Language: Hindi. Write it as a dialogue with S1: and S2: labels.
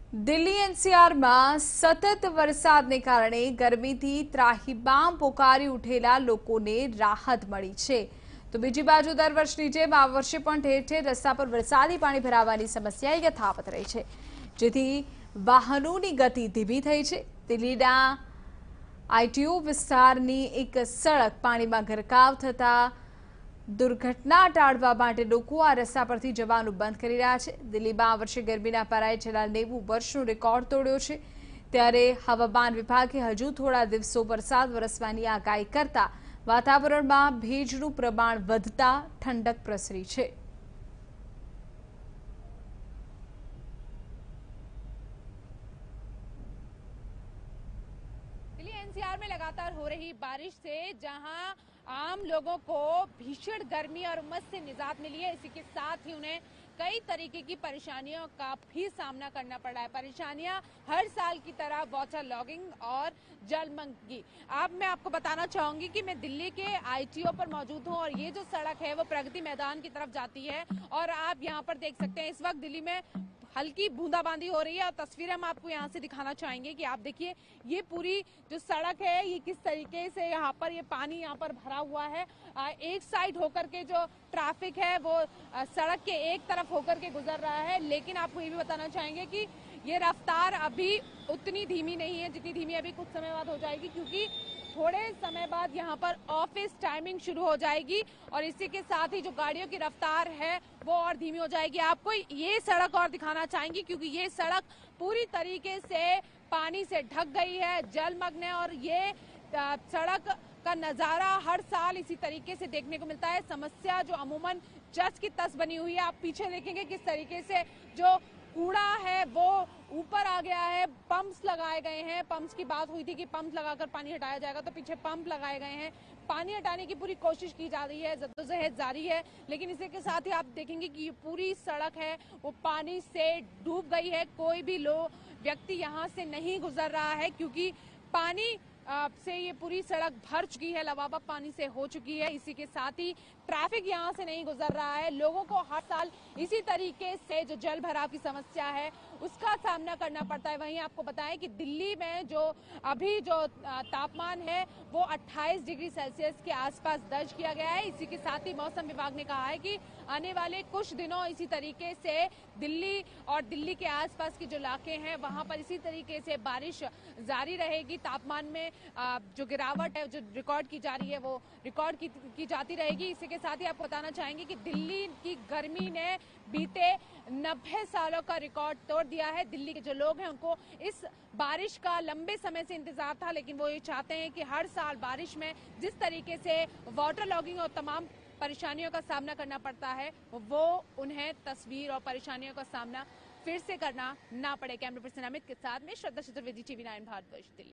S1: દિલ્હી એનસીઆરમાં સતત વરસાદને કારણે ગરમીથી ત્રાહિમામ પોકારી ઉઠેલા લોકોને રાહત મળી છે। તો બીજી બાજુ દર વર્ષની જેમ આ વર્ષે પણ ઠેર ઠેર રસ્તા પર વરસાદી પાણી ભરાવાની સમસ્યા યથાવત રહી છે, જેથી વાહનોની ગતિ ધીમી થઈ છે। દિલ્હીના આઈટીઓ વિસ્તારની એક સડક પાણીમાં ગરકાવ થતા दुर्घटना टाळवा माटे लोको आ रस्ता परथी जवानुं बंध करी रह्या छे। दिल्हीमां आ वर्षे गरमीना पाराए छेल्ला 90 वर्षनो रेकोर्ड तोड्यो छे, त्यारे हवामान विभागे हजू थोड़ा दिवसों वरसाद वरसवानी आगाही करता वातावरणमां भेजनुं प्रमाण वधता ठंडक प्रसरी छे।
S2: दिल्ली एनसीआर में लगातार हो रही बारिश से जहां आम लोगों को भीषण गर्मी और उमस से निजात मिली है, इसी के साथ ही उन्हें कई तरीके की परेशानियों का भी सामना करना पड़ रहा है। परेशानियां हर साल की तरह वाटर लॉगिंग और जलमग्न। अब मैं आपको बताना चाहूंगी कि मैं दिल्ली के आईटीओ पर मौजूद हूं और ये जो सड़क है वो प्रगति मैदान की तरफ जाती है और आप यहाँ पर देख सकते हैं इस वक्त दिल्ली में हल्की बूंदाबांदी हो रही है और तस्वीरें हम आपको यहाँ से दिखाना चाहेंगे कि आप देखिए ये पूरी जो सड़क है ये किस तरीके से यहाँ पर ये पानी यहाँ पर भरा हुआ है। एक साइड होकर के जो ट्रैफिक है वो सड़क के एक तरफ होकर के गुजर रहा है, लेकिन आपको ये भी बताना चाहेंगे कि ये रफ्तार अभी उतनी धीमी नहीं है जितनी धीमी अभी कुछ समय बाद हो जाएगी, क्योंकि थोड़े समय बाद यहाँ पर ऑफिस टाइमिंग शुरू हो जाएगी और इसी के साथ ही जो गाड़ियों की रफ्तार है वो और धीमी हो जाएगी। आपको ये सड़क और दिखाना चाहेंगे क्योंकि ये सड़क पूरी तरीके से पानी से ढक गई है, जलमग्न है और ये सड़क का नजारा हर साल इसी तरीके से देखने को मिलता है। समस्या जो अमूमन जस की तस बनी हुई है, आप पीछे देखेंगे किस तरीके से जो कूड़ा है वो ऊपर आ गया है। पंप्स लगाए गए हैं, पंप्स की बात हुई थी कि पंप लगाकर पानी हटाया जाएगा, तो पीछे पंप लगाए गए हैं, पानी हटाने की पूरी कोशिश की जा रही है, जद्दोजहद जारी है। लेकिन इसी के साथ ही आप देखेंगे कि ये पूरी सड़क है वो पानी से डूब गई है। कोई भी व्यक्ति यहाँ से नहीं गुजर रहा है क्योंकि पानी से ये पूरी सड़क भर चुकी है, लबालब पानी से हो चुकी है। इसी के साथ ही ट्रैफिक यहाँ से नहीं गुजर रहा है। लोगों को हर साल इसी तरीके से जो जल भराव की समस्या है उसका सामना करना पड़ता है। वहीं आपको बताएं कि दिल्ली में जो अभी जो तापमान है वो 28 डिग्री सेल्सियस के आसपास दर्ज किया गया है। इसी के साथ ही मौसम विभाग ने कहा है कि आने वाले कुछ दिनों इसी तरीके से दिल्ली और दिल्ली के आसपास के जो इलाके हैं वहां पर इसी तरीके से बारिश जारी रहेगी। तापमान में जो गिरावट है जो रिकॉर्ड की जा रही है वो रिकॉर्ड की जाती रहेगी। इसी के साथ ही आपको बताना चाहेंगे कि दिल्ली की गर्मी ने बीते 90 सालों का रिकॉर्ड तोड़ दिया है। दिल्ली के जो लोग हैं उनको इस बारिश का लंबे समय से इंतजार था, लेकिन वो ये चाहते हैं कि हर साल बारिश में जिस तरीके से वाटर लॉगिंग और तमाम परेशानियों का सामना करना पड़ता है वो उन्हें तस्वीर और परेशानियों का सामना फिर से करना ना पड़े। कैमरा पर्सन अमित के साथ में श्रद्धा चतुर्वेदी, TV9 भारतवर्ष, दिल्ली।